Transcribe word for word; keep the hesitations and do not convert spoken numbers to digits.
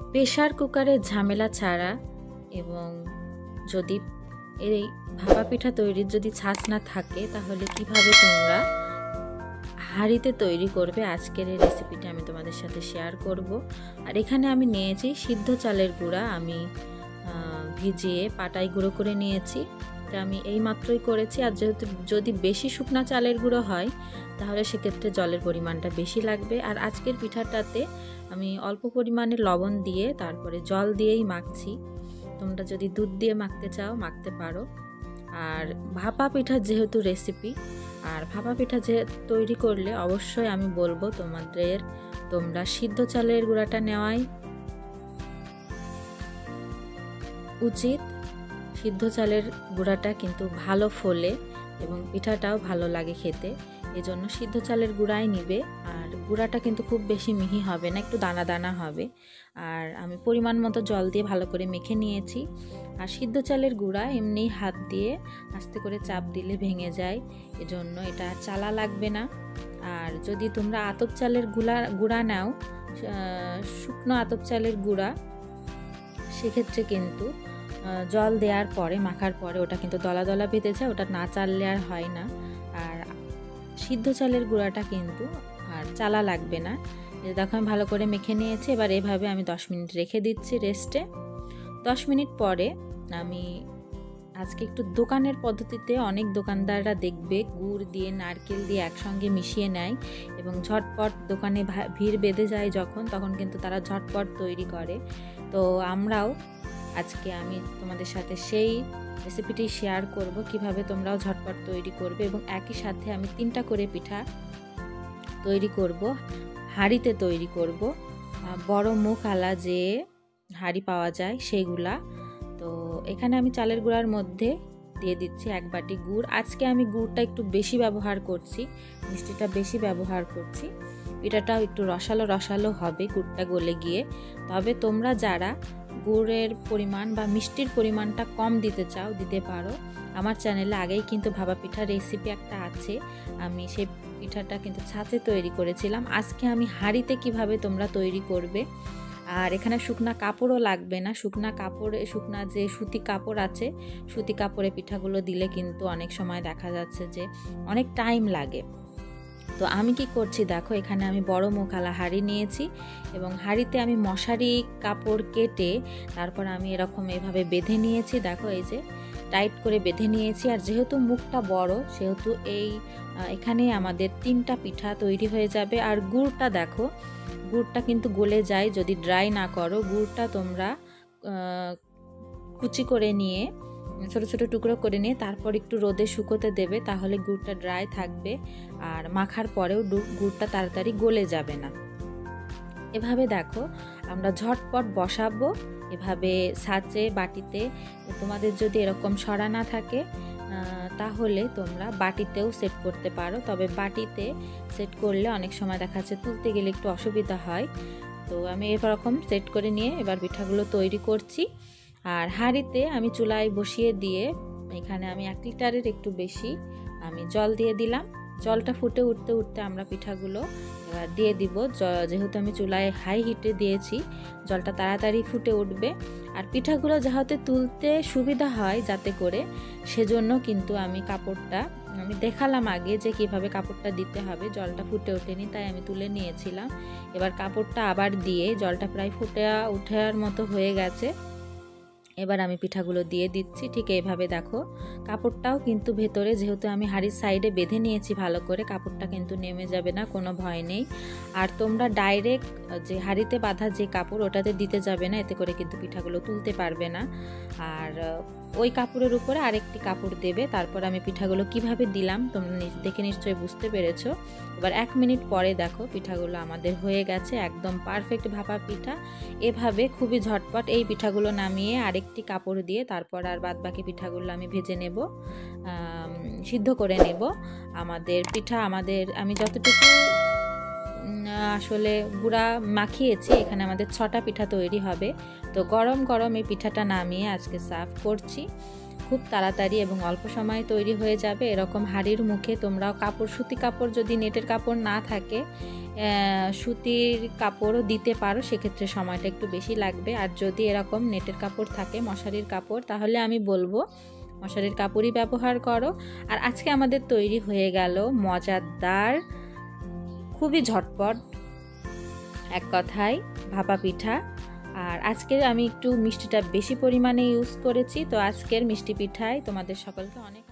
Pressure কুকারের ঝামেলা ছাড়া এবং যদি এই ভাপা পিঠা তৈরির যদি ছাঁচ না থাকে তাহলে কিভাবে তোমরা হাঁড়িতে তৈরি করবে আজকের এই রেসিপিটা আমি তোমাদের সাথে শেয়ার করব। আর এখানে আমি নিয়েছি সিদ্ধ চালের গুঁড়া, আমি ভিজিয়ে পাটায় গুঁড়ো করে নিয়েছি। এটা আমি এই মাত্রই করেছি। আর যেহেতু যদি বেশি শুকনা চালের গুঁড়ো হয় তাহলে সেক্ষেত্রে জলের পরিমাণটা বেশি লাগবে। আর আজকের পিঠাটাতে আমি অল্প পরিমাণে লবণ দিয়ে তারপরে জল দিয়েই মাখছি। তোমরা যদি দুধ দিয়ে মাখতে চাও মাখতে পারো। আর ভাপা পিঠার যেহেতু রেসিপি, আর ভাপা পিঠা যে তৈরি করলে অবশ্যই আমি বলবো তোমাদের তোমরা সিদ্ধ চালের গুঁড়াটা নেওয়াই উচিত। সিদ্ধ চালের গুঁড়াটা কিন্তু ভালো ফোলে এবং পিঠাটাও ভালো লাগে খেতে, এজন্য সিদ্ধ চালের গুঁড়াই নিবে। আর গুঁড়াটা কিন্তু খুব বেশি মিহি হবে না, একটু দানা দানা হবে। আর আমি পরিমাণ মতো জল দিয়ে ভালো করে মেখে নিয়েছি। আর সিদ্ধ চালের গুঁড়া এমনি হাত দিয়ে আস্তে করে চাপ দিলে ভেঙে যায়, এজন্য এটা চালা লাগবে না। আর যদি তোমরা আতপ চালের গুঁড়া গুঁড়া নাও, শুকনো আতপ চালের গুঁড়া, সেক্ষেত্রে কিন্তু জল দেওয়ার পরে মাখার পরে ওটা কিন্তু দলা দলা বেঁধে যায়, ওটা না চাললে আর হয় না। আর সিদ্ধ চালের গুঁড়াটা কিন্তু আর চালা লাগবে না। দেখো আমি ভালো করে মেখে নিয়েছি। এবার এভাবে আমি দশ মিনিট রেখে দিচ্ছি রেস্টে। দশ মিনিট পরে আমি আজকে একটু দোকানের পদ্ধতিতে, অনেক দোকানদাররা দেখবে গুড় দিয়ে নারকেল দিয়ে একসঙ্গে মিশিয়ে নেয় এবং ঝটপট দোকানে ভিড় বেঁধে যায় যখন, তখন কিন্তু তারা ঝটপট তৈরি করে। তো আমরাও আজকে আমি তোমাদের সাথে সেই রেসিপিটি শেয়ার করব, কিভাবে তোমরাও ঝটপট তৈরি করবে। এবং একই সাথে আমি তিনটা করে পিঠা তৈরি করব, হাঁড়িতে তৈরি করব। বড় মুখ আলা যে হাঁড়ি পাওয়া যায় সেইগুলা। তো এখানে আমি চালের গুঁড়ার মধ্যে দিয়ে দিচ্ছি এক বাটি গুড়। আজকে আমি গুড়টা একটু বেশি ব্যবহার করছি, মিষ্টিটা বেশি ব্যবহার করছি। পিঠাটাও একটু রসালো রসালো হবে গুড়টা গলে গিয়ে। তবে তোমরা যারা গুড়ের পরিমাণ বা মিষ্টির পরিমাণটা কম দিতে চাও দিতে পারো। আমার চ্যানেলে আগেই কিন্তু ভাপা পিঠার রেসিপি একটা আছে, আমি সেই পিঠাটা কিন্তু ছাঁচে তৈরি করেছিলাম। আজকে আমি হাঁড়িতে কিভাবে তোমরা তৈরি করবে। আর এখানে শুকনা কাপড়ও লাগবে না, শুকনা কাপড়ে শুকনা যে সুতি কাপড় আছে, সুতি কাপড়ে পিঠাগুলো দিলে কিন্তু অনেক সময় দেখা যাচ্ছে যে অনেক টাইম লাগে। তো আমি কি করছি দেখো, এখানে আমি বড় মুখালা হাঁড়ি নিয়েছি এবং হাঁড়িতে আমি মশারি কাপড় কেটে তারপর আমি এরকম এভাবে বেঁধে নিয়েছি। দেখো এই যে টাইট করে বেঁধে নিয়েছি। আর যেহেতু মুখটা বড় সেহেতু এই এখানে আমাদের তিনটা পিঠা তৈরি হয়ে যাবে। আর গুড়টা দেখো, গুড়টা কিন্তু গলে যায় যদি ড্রাই না করো। গুড়টা তোমরা কুচি করে নিয়ে ছোট ছোট টুকরো করে নিয়ে তারপর একটু রোদে শুকোতে দেবে, তাহলে গুড়টা ড্রাই থাকবে আর মাখার পরেও গুড়টা তাড়াতাড়ি গলে যাবে না। এভাবে দেখো আমরা ঝটপট বসাবো, এভাবে ছাঁচে বাটিতে। তোমাদের যদি এরকম সরা না থাকে তাহলে তোমরা বাটিতেও সেট করতে পারো, তবে বাটিতে সেট করলে অনেক সময় দেখা যাচ্ছে তুলতে গেলে একটু অসুবিধা হয়। তো আমি এরকম সেট করে নিয়ে এবার পিঠাগুলো তৈরি করছি। আর হাঁড়িতে আমি চুলায় বসিয়ে দিয়ে এখানে আমি এক লিটারের একটু বেশি আমি জল দিয়ে দিলাম। জলটা ফুটে উঠতে উঠতে আমরা পিঠাগুলো এবার দিয়ে দিব। যেহেতু আমি চুলায় হাই হিটে দিয়েছি জলটা তাড়াতাড়ি ফুটে উঠবে। আর পিঠাগুলো যাতে তুলতে সুবিধা হয় যাতে করে, সেজন্য কিন্তু আমি কাপড়টা আমি দেখালাম আগে যে কিভাবে কাপড়টা দিতে হবে। জলটা ফুটে ওঠেনি তাই আমি তুলে নিয়েছিলাম। এবার কাপড়টা আবার দিয়ে জলটা প্রায় ফুটে ওঠার মতো হয়ে গেছে। এবার আমি পিঠাগুলো দিয়ে দিচ্ছি। ঠিক এইভাবে দেখো কাপড়টাও কিন্তু ভেতরে, যেহেতু আমি হাঁড়ির সাইডে বেঁধে নিয়েছি ভালো করে, কাপড়টা কিন্তু নেমে যাবে না, কোনো ভয় নেই। আর তোমরা ডাইরেক্ট যে হাঁড়িতে বাঁধা যে কাপড় ওটাতে দিতে যাবে না, এতে করে কিন্তু পিঠাগুলো তুলতে পারবে না। আর ওই কাপড়ের উপরে আরেকটি কাপড় দেবে। তারপর আমি পিঠাগুলো কিভাবে দিলাম তোমরা দেখে নিশ্চয়ই বুঝতে পেরেছো। এবার এক মিনিট পরে দেখো পিঠাগুলো আমাদের হয়ে গেছে, একদম পারফেক্ট ভাপা পিঠা। এভাবে খুবই ঝটপট এই পিঠাগুলো নামিয়ে আরেকটি কাপড় দিয়ে তারপর আর বাদ বাকি পিঠাগুলো আমি ভেজে নেব, সিদ্ধ করে নেব। আমাদের পিঠা আমাদের আমি যতটুকু আসলে গুঁড়া মাখিয়েছি, এখানে আমাদের ছটা পিঠা তৈরি হবে। তো গরম গরম এই পিঠাটা নামিয়ে আজকে সার্ভ করছি। খুব তাড়াতাড়ি এবং অল্প সময়ে তৈরি হয়ে যাবে। এরকম হাঁড়ির মুখে তোমরাও কাপড়, সুতি কাপড়, যদি নেটের কাপড় না থাকে সুতির কাপড়ও দিতে পারো, সেক্ষেত্রে সময়টা একটু বেশি লাগবে। আর যদি এরকম নেটের কাপড় থাকে, মশারির কাপড়, তাহলে আমি বলবো মশারির কাপড়ই ব্যবহার করো। আর আজকে আমাদের তৈরি হয়ে গেল মজাদার, খুবই ঝটপট, এক কথায় ভাপা পিঠা। আর আজকের আমি একটু মিষ্টিটা বেশি পরিমাণে ইউজ করেছি, তো আজকের মিষ্টি পিঠায় তোমাদের সকলকে অনেক